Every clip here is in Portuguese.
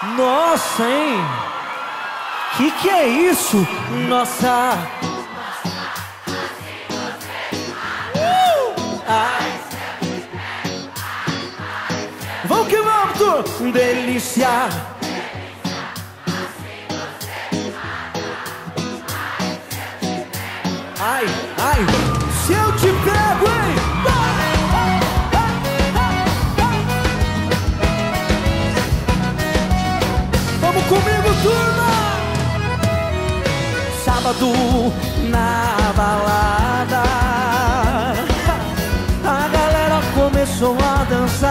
Nossa, hein? Que é isso? Nossa. Ai. Vamos que vamos, tu. Delícia. Ai, ai. Se eu te pego, hein? Vamos comigo, turma! Sábado na balada, a galera começou a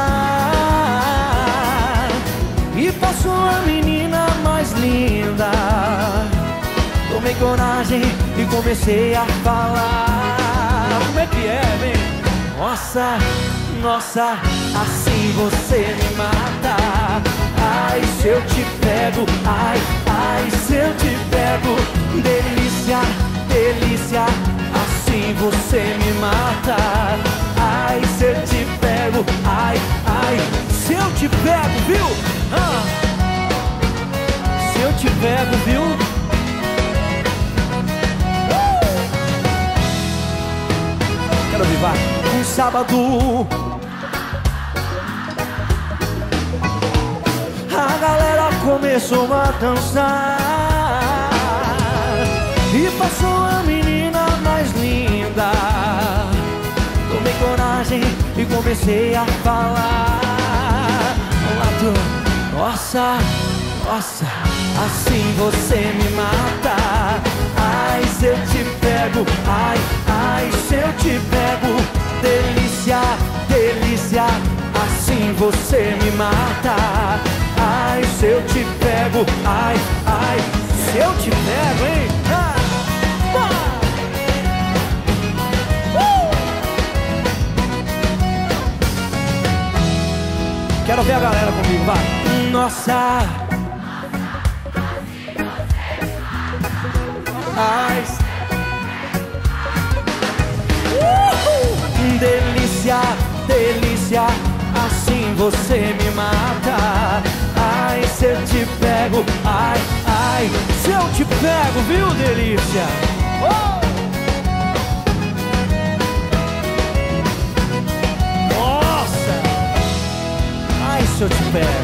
dançar e passou a menina mais linda. Tomei coragem e comecei a falar. Como é que é, vem? Nossa, nossa, assim você me mata. Ai, se eu te pego, ai, ai, se eu te pego. Delícia, delícia, assim você me mata. Ai, se eu te pego, ai, ai, se eu te pego, viu? Se eu te pego, viu? Quero vivar um sábado. A galera começou a dançar e passou a menina mais linda. Tomei coragem e comecei a falar. Nossa, nossa, assim você me mata. Ai, se eu te pego, ai, ai, se eu te pego. Delícia, delícia, assim você me mata. Ai, se eu te pego, ai, ai, se eu te pego, hein? Quero ver a galera comigo, vai. Nossa. Ai. Delícia, delícia, assim você me mata. Ai, se eu te pego, ai, ai, se eu te pego, viu, delícia? Nossa! Ai, se eu te pego.